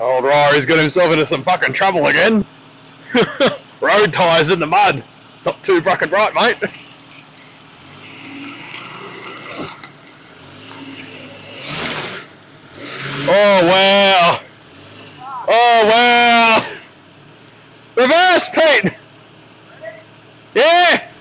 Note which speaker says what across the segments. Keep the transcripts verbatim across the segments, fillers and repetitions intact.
Speaker 1: Old Rory's got himself into some fucking trouble again. Road tyres in the mud. Not too fucking right, mate. Oh, wow. Oh, wow. Reverse, Pete. Yeah.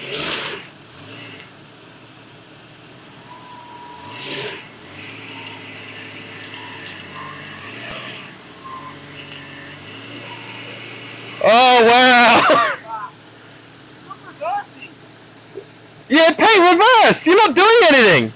Speaker 1: Oh, wow. Yeah, Pete, reverse. You're not doing anything.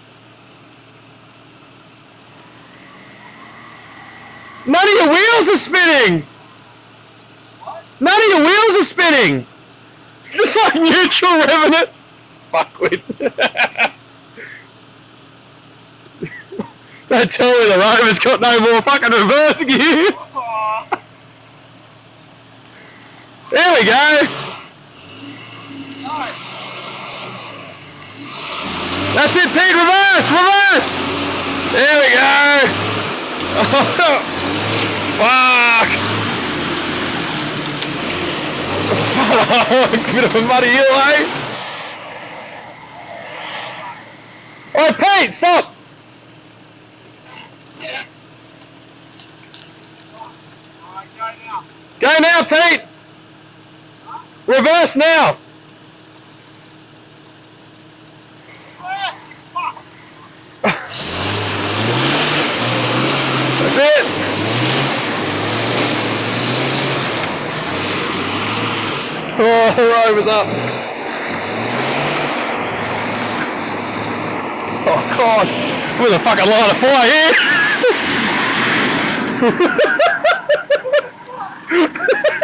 Speaker 1: None of your wheels are spinning. What? None of your wheels are spinning. Just like neutral revving it. Fuckwit. Don't tell me the Rover's got no more fucking reverse gear. There we go. That's it, Pete. Reverse, reverse. There we go. Oh, fuck. Fuck. Bit of a muddy hill, eh? Alright, Pete, stop. Go now, Pete. Reverse now. That's it. Oh, the Rover's up. Oh, Christ. With a fucking line of fire here.